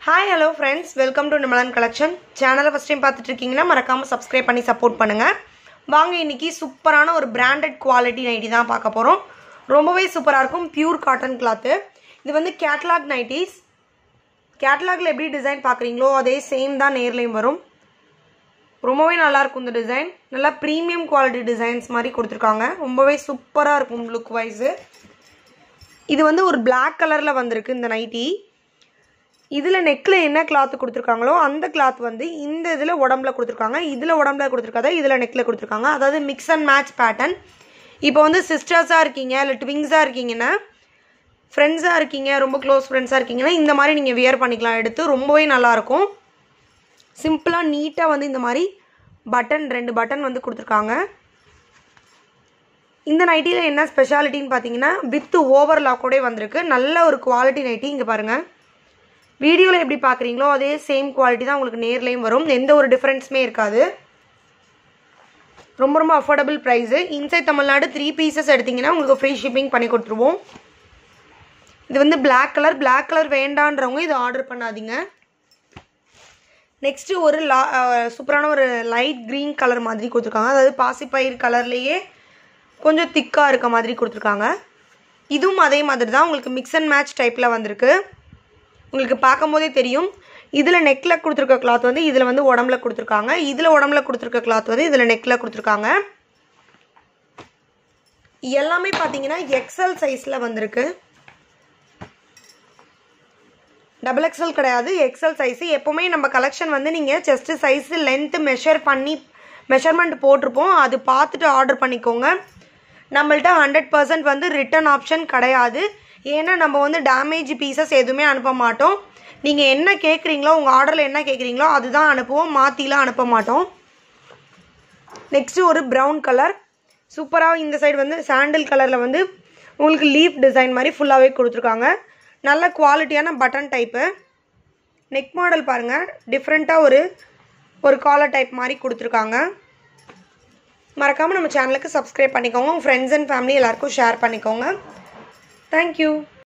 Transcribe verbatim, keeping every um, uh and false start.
Hi hello friends, welcome to Tamilnadu collection. Channel first time பார்த்துட்டு இருக்கீங்கன்னா மறக்காம subscribe பண்ணி support பண்ணுங்க. வாங்க இன்னைக்கு சூப்பரான ஒரு branded quality நைட்டி தான் பார்க்க போறோம். ரொம்பவே சூப்பரா இருக்கும் pure cotton cloth. இது வந்து catalog nighties. Catalogல எப்படி டிசைன் பார்க்கறீங்களோ அதே சேம் தான் நேர்லயும் வரும். ரொம்பவே நல்லா இருக்கும் இந்த டிசைன். நல்ல premium quality designs மாதிரி கொடுத்திருக்காங்க. ரொம்பவே சூப்பரா இருக்கும் look wise. இது வந்து ஒரு black கலர்ல வந்திருக்கு இந்த நைட்டி. இதுல நெக்ல என்ன கிளாத் கொடுத்திருக்காங்களோ அந்த கிளாத் வந்து இந்த இதுல உடம்பல கொடுத்திருக்காங்க. இதுல உடம்பல கொடுத்திருக்காத இதுல நெக்ல கொடுத்திருக்காங்க. அதாவது mix and match pattern. இப்போ வந்து சிஸ்டர்ஸா இருக்கீங்க இல்ல ட்வின்ஸா இருக்கீங்கனா ஃப்ரெண்ட்ஸா இருக்கீங்க ரொம்ப க்ளோஸ் ஃப்ரெண்ட்ஸா இருக்கீங்கனா இந்த மாதிரி நீங்க வியர் பண்ணிக்கலாம் எடுத்து ரொம்பவே நல்லா இருக்கும். சிம்பிளா நீட்டா வந்து இந்த மாதிரி பட்டன் ரெண்டு பட்டன் வந்து கொடுத்திருக்காங்க. இந்த நைட்டில என்ன ஸ்பெஷாலிட்டின்னு பாத்தீங்கன்னா வித் ஓவர்லாக் ஓட வந்திருக்கு. நல்ல ஒரு குவாலிட்டி நைட்டி இங்க பாருங்க. வீடியோல எப்படி பார்க்கறீங்களோ அதே சேம் குவாலிட்டி தான் உங்களுக்கு நேர்லயும் வரும். எந்த ஒரு டிஃபரன்ஸ்மே இருக்காது. ரொம்ப ரொம்ப affordable price. Inside Tamil Nadu three pieces எடுத்தீங்கன்னா உங்களுக்கு ஃப்ரீ ஷிப்பிங் பண்ணி கொடுத்துருவோம். இது வந்து Black கலர். Black கலர் வேண்டான்றவங்க இது ஆர்டர் பண்ணாதீங்க. நெக்ஸ்ட் ஒரு சூப்பரான ஒரு லைட் கிரீன் கலர் மாதிரி கொடுத்திருக்காங்க. அதாவது பாசிப்பயிர் கலர்லயே கொஞ்சம் திக்கா இருக்க மாதிரி கொடுத்திருக்காங்க. இதுவும் அதே மாதிரி தான் உங்களுக்கு mix and match டைப்ல வந்திருக்கு. உங்களுக்கு பாக்கும்போதே தெரியும். இதுல நெக்ல கொடுத்திருக்க கிளாத் வந்து இதுல வந்து உடம்பல கொடுத்திருக்காங்க. இதுல உடம்பல கொடுத்திருக்க கிளாத் வந்து இதுல நெக்ல கொடுத்திருக்காங்க. எல்லாமே பாத்தீங்கன்னா X L சைஸ்ல வந்திருக்கு. டபுள் X L கிடையாது, X L சைஸ். எப்பவுமே நம்ம கலெக்ஷன் வந்து நீங்க செஸ்ட் சைஸ் லெந்த் மெஷர் பண்ணி மெஷர்மென்ட் போட்டுருப்போம். அது பார்த்துட்டு ஆர்டர் பண்ணிக்கோங்க. நம்மள்ட்ட ஹண்ட்ரட் பர்சன்ட் வந்து ரிட்டர்ன் ஆப்ஷன் கிடையாது. ஏன்னா நம்ம வந்து டேமேஜ் பீசஸ் எதுவுமே அனுப்ப மாட்டோம். நீங்க என்ன கேக்குறீங்களோ உங்க ஆர்டர்ல என்ன கேக்குறீங்களோ அதுதான் அனுப்புவோம். மாத்திலாம் அனுப்ப மாட்டோம். நெக்ஸ்ட் ஒரு பிரவுன் கலர். சூப்பரா இந்த சைடு வந்து சாண்டல் கலர்ல வந்து உங்களுக்கு லீஃப் டிசைன் மாதிரி ஃபுல்லாவே கொடுத்திருக்காங்க. நல்ல குவாலிட்டியான பட்டன் டைப். நெக் மாடல் பாருங்க. டிஃபரண்டா ஒரு ஒரு காலர் டைப் மாதிரி கொடுத்திருக்காங்க. மறக்காம நம்ம சேனலுக்கு சப்ஸ்கிரைப் பண்ணிக்கோங்க. உங்க ஃப்ரெண்ட்ஸ் அண்ட் ஃபேமிலி எல்லாருக்கும் ஷேர் பண்ணிக்கோங்க. Thank you.